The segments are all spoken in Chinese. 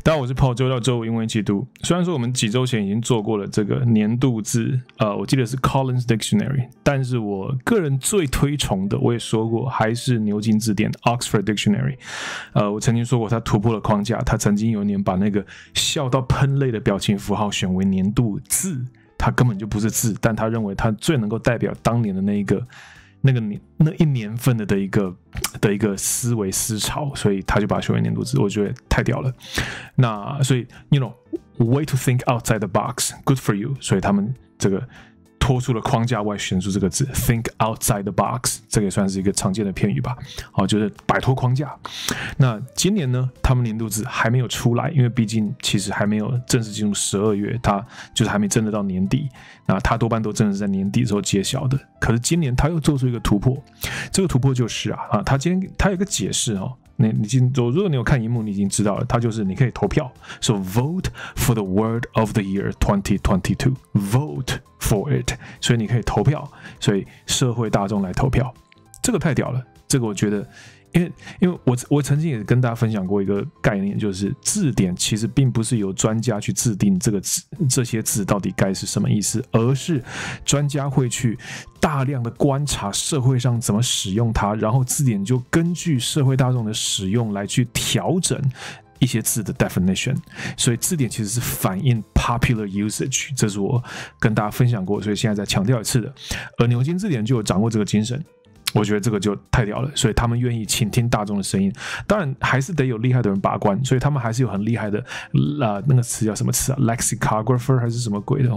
大家好，我是Paul，周到周五英文一起读。虽然说我们几周前已经做过了这个年度字，我记得是 Collins Dictionary， 但是我个人最推崇的，我也说过，还是牛津字典 Oxford Dictionary。我曾经说过，他突破了框架，他曾经有一年把那个笑到喷泪的表情符号选为年度字，它根本就不是字，但他认为它最能够代表当年的那一年份的一个思维思潮，所以他就把它选为年度字，我觉得太屌了。那所以 way to think outside the box, good for you。所以他们这个拖出了框架外选出这个字 think outside the box， 这个也算是一个常见的片语吧。好，就是摆脱框架。那今年呢，他们年度字还没有出来，因为毕竟其实还没有正式进入12月，它就是还没真的到年底。那它多半都真的是在年底的时候揭晓的。可是今年他又做出一个突破，这个突破就是他有一个解释哦。如果你有看荧幕，你已经知道了，它就是你可以投票。So vote for the word of the year 2022. Vote for it. 所以你可以投票，所以社会大众来投票，这个太屌了。这个我觉得，因为我曾经也跟大家分享过一个概念，就是字典其实并不是由专家去制定这些字到底该是什么意思，而是专家会去大量的观察社会上怎么使用它，然后字典就根据社会大众的使用来去调整一些字的 definition。 所以字典其实是反映 popular usage， 这是我跟大家分享过，所以现在再强调一次的。而牛津字典就有掌握这个精神，我觉得这个就太屌了，所以他们愿意倾听大众的声音。当然还是得有厉害的人把关，所以他们还是有很厉害的那个词叫什么词啊 lexicographer 还是什么鬼的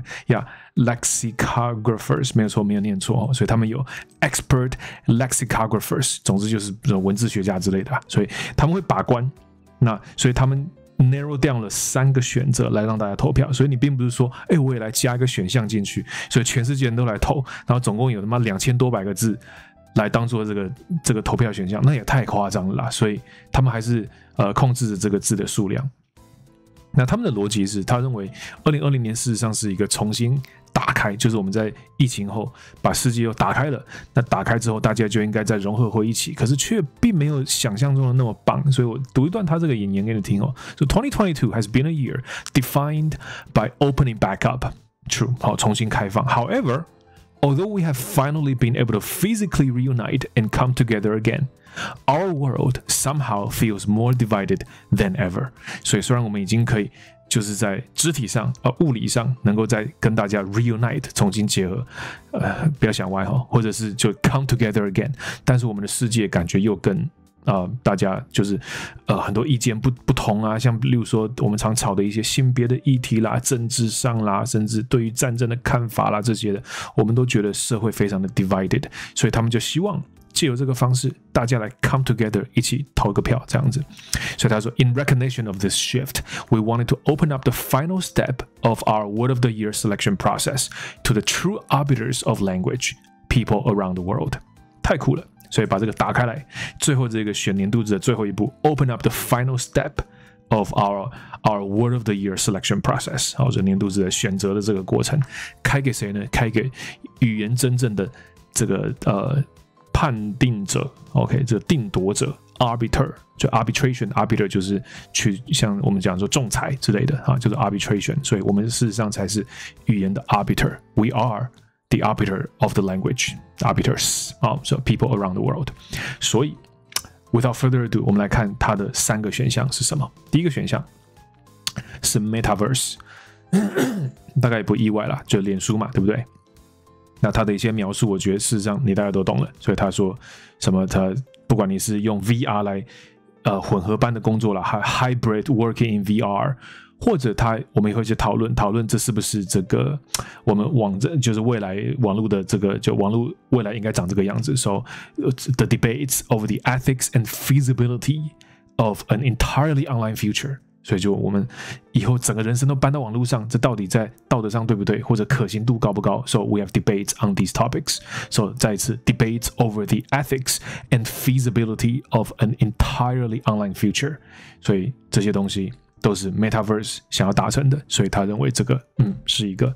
lexicographers 没有错，没有念错所以他们有 expert lexicographers， 总之就是文字学家之类的所以他们会把关。那所以他们narrow down 了3个选择来让大家投票，所以你并不是说我也来加一个选项进去，所以全世界人都来投，然后总共有他妈2000多百个字来当做这个投票选项，那也太夸张了啦。所以他们还是控制着这个字的数量。那他们的逻辑是，他认为2020年事实上是一个重新打开，就是我们在疫情后把世界又打开了，那打开之后大家就应该再融合回一起，可是却并没有想象中的那么棒。所以我读一段他这个引言给你听So 2022 has been a year defined by opening back up. True， 好，重新开放。However, although we have finally been able to physically reunite and come together again, our world somehow feels more divided than ever. 所以虽然我们已经可以就是在肢体上物理上能够再跟大家 reunite 重新结合，不要想歪或者是就 come together again， 但是我们的世界感觉又更大家就是很多意见不同啊，像例如说我们常吵的一些性别的议题啦、政治上啦，甚至对于战争的看法啦，这些的我们都觉得社会非常的 divided， 所以他们就希望借由这个方式大家来 come together 一起投个票这样子。所以他说 In recognition of this shift, we wanted to open up the final step of our Word of the Year selection process to the true arbiters of language, people around the world. 太酷了，所以把这个打开来，最后这个选年度字的最后一步 open up the final step of our Word of the Year selection process， 这年度字的选择的这个过程开给谁呢？开给语言真正的这个判定者 ，OK， 这个定夺者 ，arbiter， 就 arbitration，arbiter 就是去像我们讲说仲裁之类的就是 arbitration， 所以我们事实上才是语言的 arbiter，we are the arbiter of the language arbiters so people around the world。 所以 without further ado， 我们来看它的3个选项是什么。第一个选项是 metaverse， 大概也不意外啦，就脸书嘛，对不对？那他的一些描述，我觉得事实上你大家都懂了。所以他说什么？他不管你是用 VR 来混合班的工作啦 ，hybrid working in VR， 或者我们也会去讨论这是不是这个我们就是未来网络的这个就网络未来应该长这个样子。So the debates over the ethics and feasibility of an entirely online future。所以就我们以后整个人生都搬到网络上，这到底在道德上对不对，或者可行度高不高 ？So we have debates on these topics. So 再一次 debates over the ethics and feasibility of an entirely online future. 所以这些东西都是 Metaverse 想要达成的，所以他认为这个是一个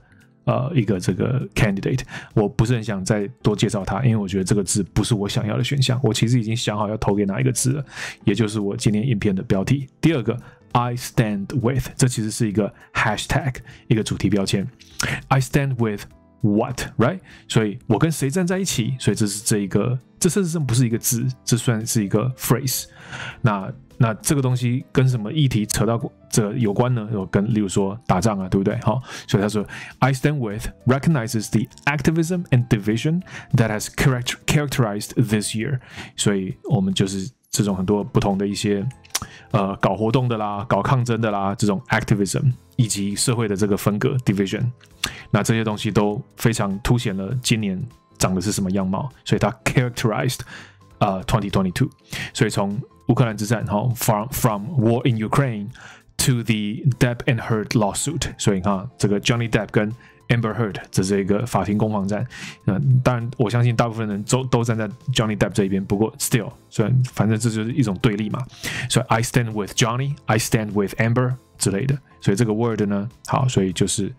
一个这个 candidate， 我不是很想再多介绍它，因为我觉得这个字不是我想要的选项。我其实已经想好要投给哪一个字了，也就是我今天影片的标题。第二个 I stand with， 这其实是一个 hashtag， 一个主题标签。I stand with what， right？ 所以我跟谁站在一起，所以这事实上不是一个字，这算是一个 phrase。那这个东西跟什么议题扯到这有关呢？跟例如说打仗啊，对不对？好，所以他说 I stand with recognizes the activism and division that has characterized this year。所以我们就是这种很多不同的一些搞活动的啦，搞抗争的啦，这种 activism 以及社会的这个分隔 division， 那这些东西都非常凸显了今年长的是什么样貌，所以它 characterized 2022。所以从乌克兰之战，from war in Ukraine to the Depp and Heard lawsuit， 所以你看这个 Johnny Depp 跟 Amber Heard 这是一个法庭攻防战。当然我相信大部分人都站在 Johnny Depp 这一边，不过 still， 虽然反正这就是一种对立嘛。所以 I stand with Johnny， I stand with Amber 之类的。所以这个 word 呢，好，所以就是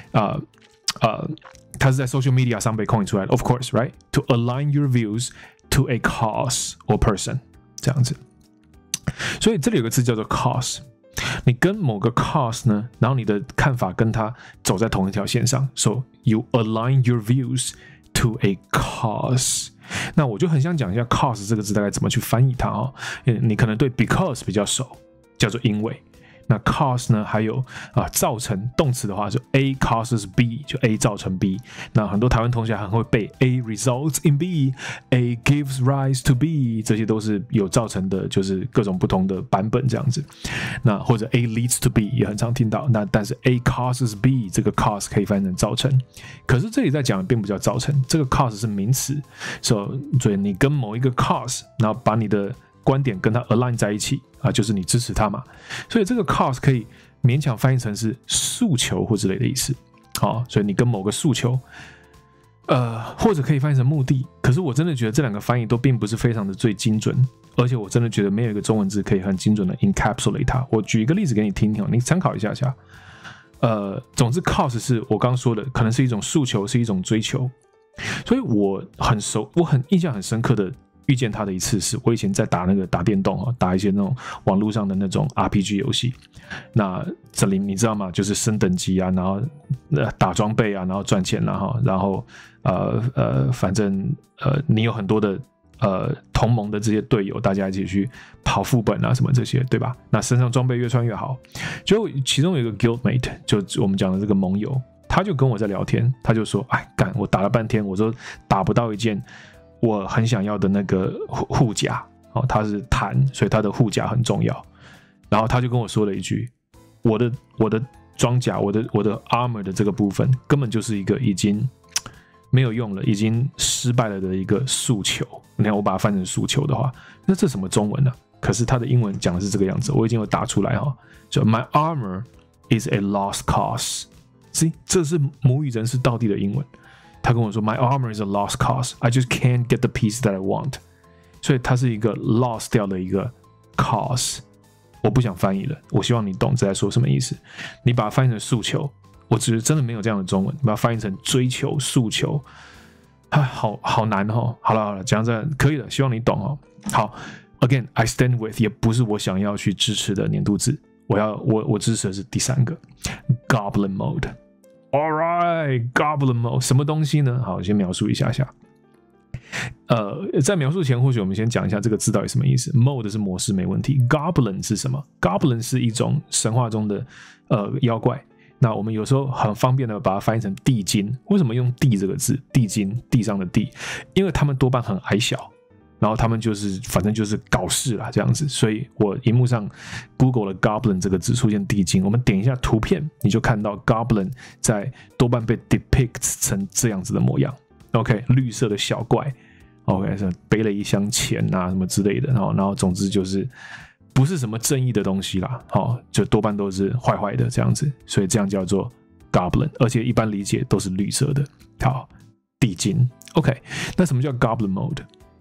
它是在 social media 上被 coin 出来的 ，of course right to align your views to a cause or person 这样子。所以这里有个字叫做 cause， 你跟某个 cause 呢，然后你的看法跟他走在同一条线上 ，so you align your views to a cause。那我就很想讲一下 cause 这个字大概怎么去翻译它哦。你可能对 because 比较熟，叫做因为。那 cause 呢，还有造成动词的话，就 A causes B， 就 A 造成 B。那很多台湾同学很会背 A results in B，A gives rise to B， 这些都是有造成的，就是各种不同的版本这样子。那或者 A leads to B 也很常听到。那但是 A causes B 这个 cause 可以翻译成造成，可是这里在讲的并不叫造成，这个 cause 是名词，所以你跟某一个 cause， 然后把你的观点跟它 align 在一起就是你支持它嘛，所以这个 cause 可以勉强翻译成是诉求或之类的意思。所以你跟某个诉求，或者可以翻译成目的。可是我真的觉得这两个翻译都并不是非常的最精准，而且我真的觉得没有一个中文字可以很精准的 encapsulate 它。我举一个例子给你听听，你参考一下下。总之 cause 是我刚刚说的，可能是一种诉求，是一种追求。所以我很印象很深刻的遇见他的一次是我以前在打电动打一些那种网络上的那种 RPG 游戏。那这里你知道吗？就是升等级啊，然后打装备啊，然后赚钱啊，然后反正你有很多的同盟的这些队友，大家一起去跑副本啊什么这些，对吧？那身上装备越穿越好。就其中有一个 guildmate， 就我们讲的这个盟友，他就跟我在聊天，他就说：“哎，干，我打了半天，我说打不到一件我很想要的那个护甲，它是弹，所以它的护甲很重要。”然后他就跟我说了一句：“我的装甲，我的 armor 的这个部分，根本就是一个已经没有用了，已经失败了的一个诉求。”你看我把它翻成诉求的话，那这什么中文呢？可是它的英文讲的是这个样子，我已经有打出来就 My armor is a lost cause。这是母语人士道地的英文。他跟我说 My armor is a lost cause. I just can't get the piece that I want. 所以它是一个 lost 掉的一个 cause。我不想翻译了，我希望你懂这在说什么意思。你把它翻译成诉求，我只是真的没有这样的中文。你把它翻译成追求、诉求，好难好了，讲这可以了，希望你懂好 ，Again, I stand with 也不是我想要去支持的年度字，我支持的是第三个 Goblin Mode。All right, Goblin Mode 什么东西呢？好，先描述一下下。在描述前，或许我们先讲一下这个字到底什么意思。Mode 是模式，没问题。Goblin 是什么 ？Goblin 是一种神话中的妖怪。那我们有时候很方便的把它翻译成地精。为什么用地这个字？地精，地上的地，因为他们多半很矮小，然后他们反正就是搞事啦这样子。所以我荧幕上 Google 了 Goblin 这个字，出现地精。我们点一下图片，你就看到 Goblin 在多半被 depict 成这样子的模样。OK， 绿色的小怪 ，OK， 背了一箱钱啊什么之类的，然后总之就是不是什么正义的东西啦，就多半都是坏坏的这样子，所以这样叫做 Goblin， 而且一般理解都是绿色的。好，地精 ，OK， 那什么叫 Goblin Mode？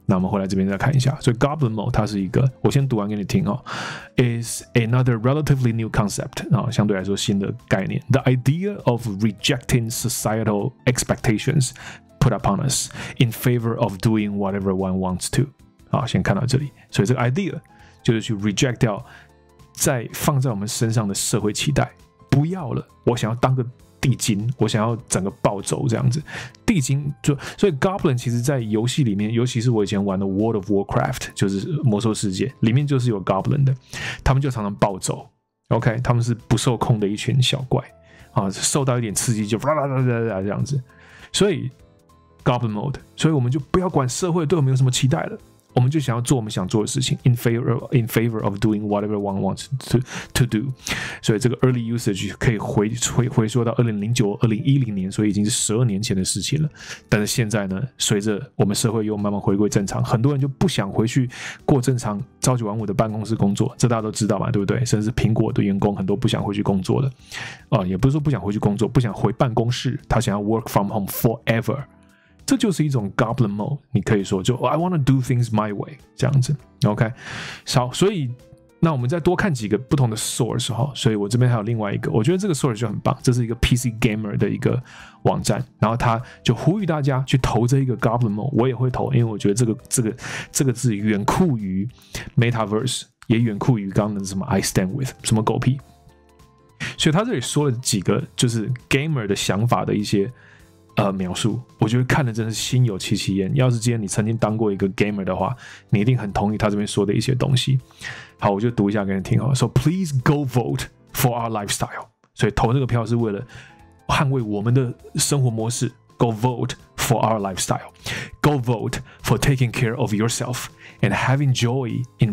那我们回来这边再看一下。所以 Goblin Mode 它是一个，我先读完给你听哦。Is another relatively new concept 啊，相对来说新的概念。The idea of rejecting societal expectations put upon us in favor of doing whatever one wants to。好，先看到这里。所以这个 idea 就是去 reject 掉在放在我们身上的社会期待，不要了，我想要当个地精，我想要整个暴走这样子。地精所以 Goblin 其实在游戏里面，尤其是我以前玩的 World of Warcraft， 就是魔兽世界里面就是有 Goblin 的，他们就常常暴走。OK， 他们是不受控的一群小怪啊，受到一点刺激就这样子。所以 Goblin Mode， 所以我们就不要管社会对我们有什么期待了。我们就想要做我们想做的事情 in favor of doing whatever one wants to do。 所以这个 early usage 可以回溯到2009、2010年，所以已经是12年前的事情了。但是现在呢，随着我们社会又慢慢回归正常，很多人就不想回去过正常朝九晚五的办公室工作，这大家都知道嘛，对不对？甚至苹果的员工很多不想回去工作的也不是说不想回去工作，不想回办公室，他想要 work from home forever。这就是一种 Goblin Mode， 你可以说就 I want to do things my way 这样子 OK。 好，所以那我们再多看几个不同的 source 哈，所以我这边还有另外一个，我觉得这个 source 就很棒，这是一个 PC Gamer 的一个网站，然后他就呼吁大家去投这一个 Goblin Mode， 我也会投，因为我觉得这个字远酷于 Metaverse， 也远酷于刚刚的什么 I stand with 什么狗屁，所以他这里说了几个就是 Gamer 的想法的一些描述，我觉得看了真的是心有戚戚焉。要是今天你曾经当过一个 gamer 的话，你一定很同意他这边说的一些东西。好，我就读一下给你听。So please go vote for our lifestyle。所以投这个票是为了捍卫我们的生活模式。Go vote for our lifestyle. Go vote for taking care of yourself and having joy in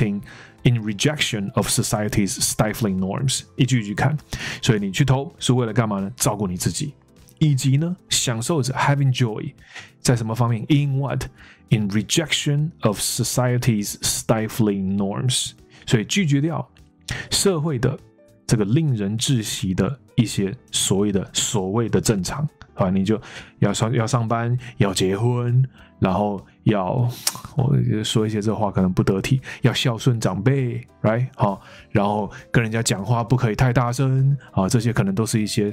rejection of society's stifling norms。一句一句看。所以你去投是为了干嘛呢？照顾你自己。以及呢，享受着 having joy， 在什么方面 ？In what? In rejection of society's stifling norms。所以拒绝掉社会的这个令人窒息的一些所谓的正常啊，你就要上班，要结婚，然后我说一些这话可能不得体，要孝顺长辈 ，right？ 好，然后跟人家讲话不可以太大声啊，这些可能都是一些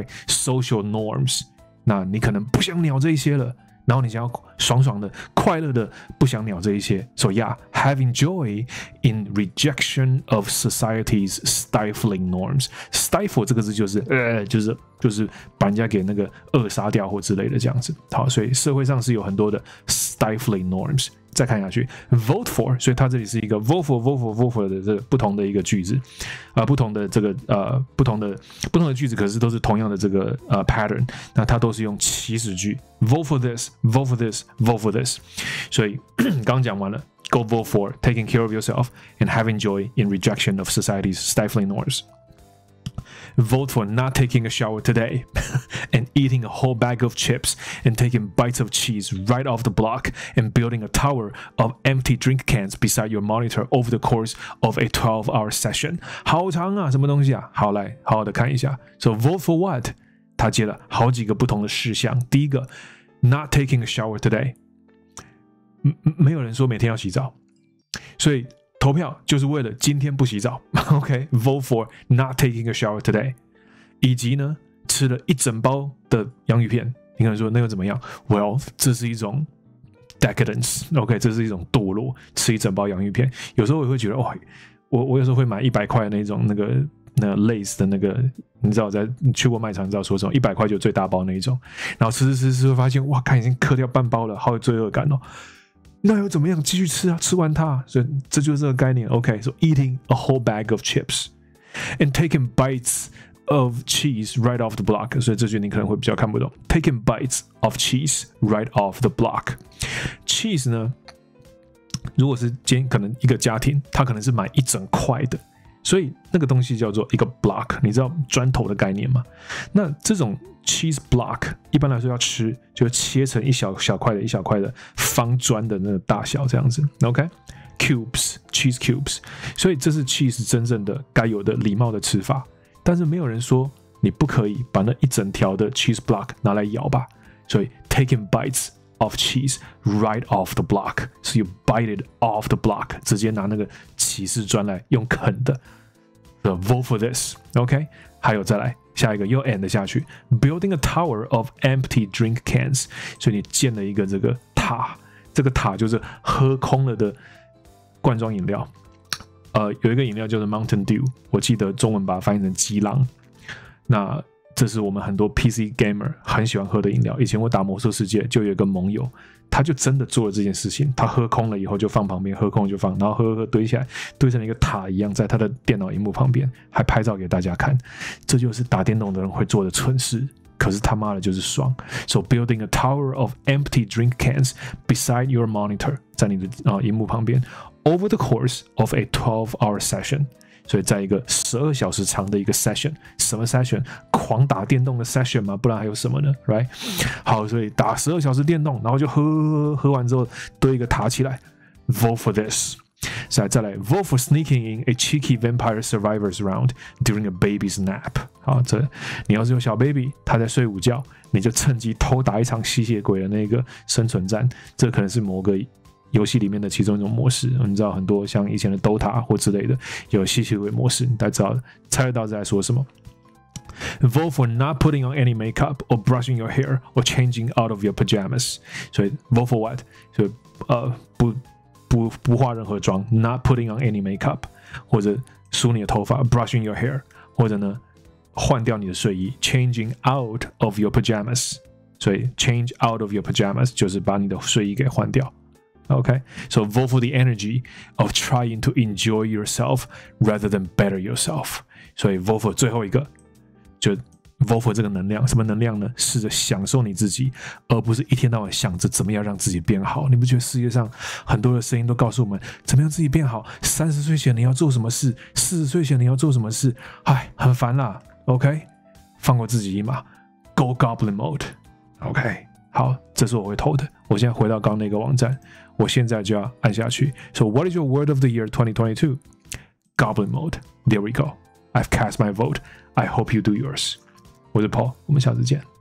social norms。那你可能不想鸟这一些了，然后你想要爽爽的、快乐的，不想鸟这一些。So yeah, having joy in rejection of society's stifling norms. Stifle 这个字就是把人家给那个扼杀掉或之类的这样子。好，所以社会上是有很多的 stifling norms。再看下去 ，vote for， 所以它这里是一个 vote for 的这个不同的一个句子，不同的这个不同的句子，可是都是同样的这个pattern， 那它都是用祈使句 ，vote for this，vote for this，vote for this， 所以刚刚讲完了 ，go vote for taking care of yourself and having joy in rejection of society's stifling norms。Vote for not taking a shower today and eating a whole bag of chips and taking bites of cheese right off the block and building a tower of empty drink cans beside your monitor over the course of a 12-hour session。 好长啊，什么东西啊？好，来好好的看一下。So vote for what？ 他接了好几个不同的事项。第一个 ，not taking a shower today， 没有人说每天要洗澡，所以投票就是为了今天不洗澡 ，OK？Vote for not taking a shower today。以及呢，吃了一整包的洋芋片，你可能说那又怎么样 ？Well， 这是一种 decadence，OK？这是一种堕落，吃一整包洋芋片。有时候我会觉得，我有时候会买100块的那种那个 Lay's 的那个，你知道你去过卖场，你知道说这种100块就最大包那一种，然后吃会发现，哇，看已经嗑掉半包了，好有罪恶感哦。那又怎么样？继续吃啊，吃完它，所以这就是这个概念。OK，so eating a whole bag of chips and taking bites of cheese right off the block。所以这句你可能会比较看不懂。Taking bites of cheese right off the block。cheese 呢，如果是今天可能一个家庭，他可能是买一整块的，所以那个东西叫做一个 block。你知道砖头的概念吗？那这种cheese block 一般来说要吃就切成一小块的方砖的那个大小这样子 ，OK？ Cubes cheese cubes， 所以这是 cheese 真正的该有的礼貌的吃法。但是没有人说你不可以把那一整条的 cheese block 拿来咬吧，所以 taking bites of cheese right off the block. So you bite it off the block， 直接拿那个起司砖来用啃的。So vote for this. OK， 还有再来下一个又 and 下去 ，building a tower of empty drink cans。所以你建了一个这个塔，这个塔就是喝空了的罐装饮料。有一个饮料叫做 Mountain Dew， 我记得中文把它翻译成激浪。那这是我们很多 PC gamer 很喜欢喝的饮料。以前我打魔兽世界就有一个盟友，他就真的做了这件事情。他喝空了以后就放旁边，喝空了就放，然后喝堆起来，堆成一个塔一样，在他的电脑荧幕旁边，还拍照给大家看。这就是打电动的人会做的蠢事。可是他妈的就是爽。So building a tower of empty drink cans beside your monitor， 在你的荧幕旁边 ，over the course of a 12-hour session。所以在一个12小时长的一个 session， 什么 session？ 狂打电动的 session 吗？不然还有什么呢 ？Right？ 好，所以打12小时电动，然后就喝完之后堆一个塔起来 ，vote for this。再来 vote for sneaking in a cheeky vampire survivors round during a baby's nap。好，这你要是有小 baby， 他在睡午觉，你就趁机偷打一场吸血鬼的那个生存战。这可能是某个游戏里面的其中一种模式，你知道很多像以前的 Dota 或之类的有吸血鬼模式，你大家猜得到在说什么。Vote for not putting on any makeup or brushing your hair or changing out of your pajamas。所以 vote for what？ 所以不化任何妆 ，not putting on any makeup， 或者梳你的头发 ，brushing your hair， 或者呢换掉你的睡衣 ，changing out of your pajamas。所以 change out of your pajamas 就是把你的睡衣给换掉。Okay, so vote for the energy of trying to enjoy yourself rather than better yourself. 所以 vote for 最后一个，就 vote for 这个能量，什么能量呢？试着享受你自己，而不是一天到晚想着怎么样让自己变好。你不觉得世界上很多的声音都告诉我们，怎么样自己变好？30岁前你要做什么事？40岁前你要做什么事？哎，很烦啦。OK， 放过自己一马 ，Go Goblin Mode。OK， 好，这是我会投的。我现在回到刚刚那个网站。我现在就要按下去。So what is your word of the year 2022? Goblin mode. There we go. I've cast my vote. I hope you do yours. 我是 Paul， 我们下次见。